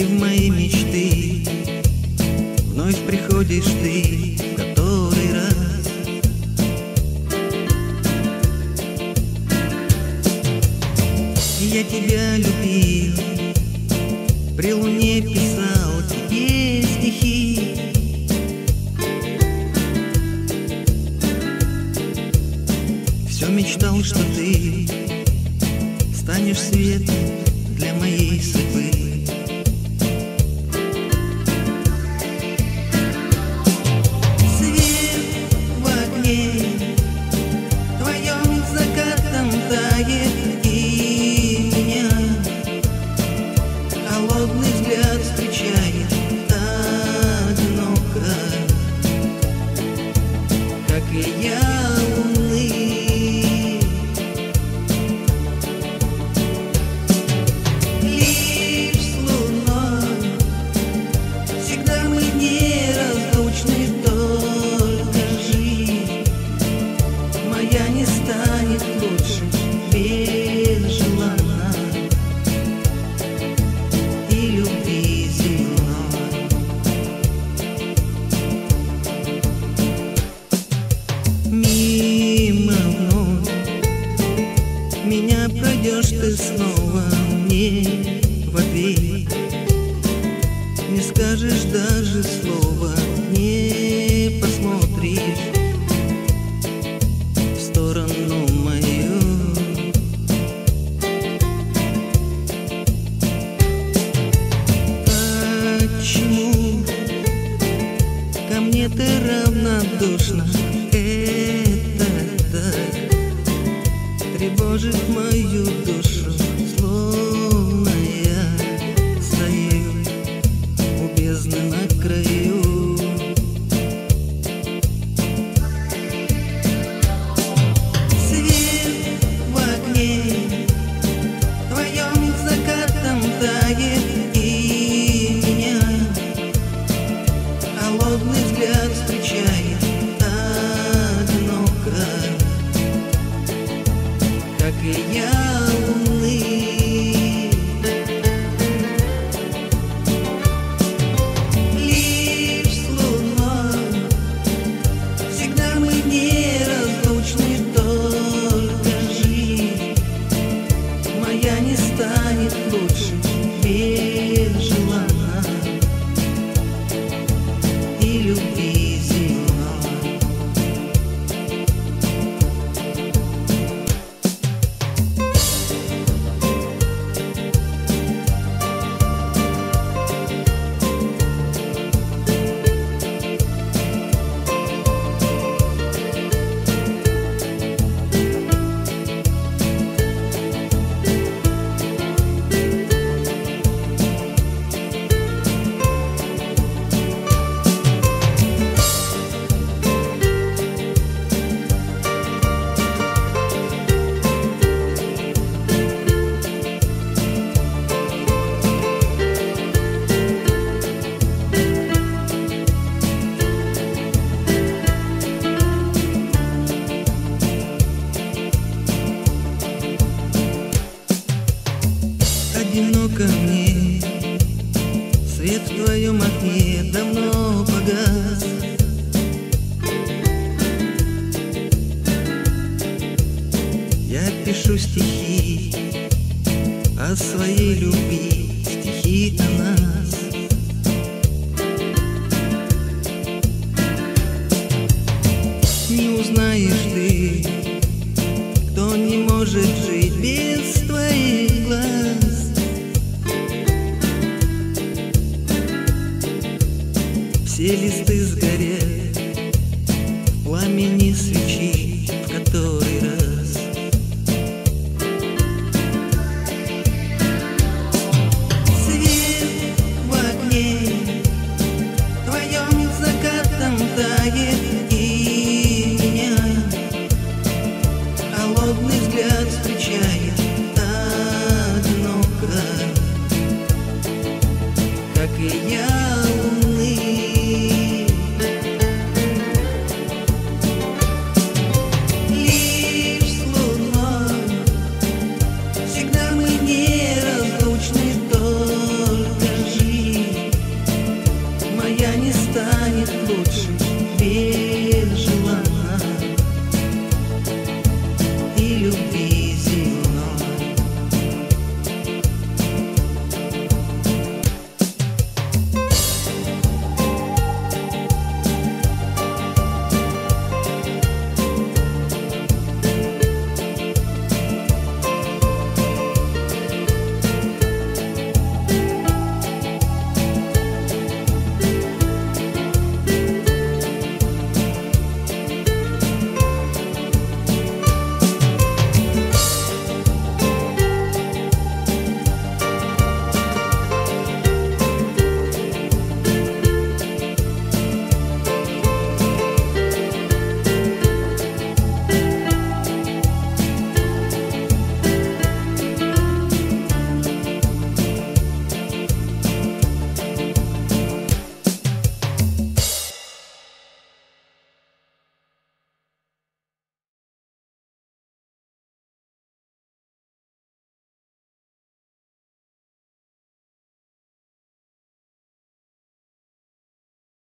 И в мои мечты вновь приходишь ты в который раз. Я тебя любил, при луне писал тебе стихи. Все мечтал, что ты станешь светом для моей судьбы. Свет в окне твоем закатом тает, и меня холодный взгляд встречает одиноко, как и я луны. Не станет лучше без желанна и любви земной. Мимо вновь меня пройдешь ты снова, мне в ответ не скажешь даже слова, не посмотришь сторону мою. Почему ко мне ты равнодушна? Это так тревожит мою душу, словно я стою у бездны на краю. И меня холодный взгляд встречает одиноко, как и я луны. Лишь с луной всегда мы неразлучны, только жизнь моя не станет лучше без желанна и любви земной. Одиноко мне, свет в твоем окне давно погас. Я пишу стихи о своей любви, стихи о нас. Не узнаешь ты, кто не может жить без твоих глаз. Все листы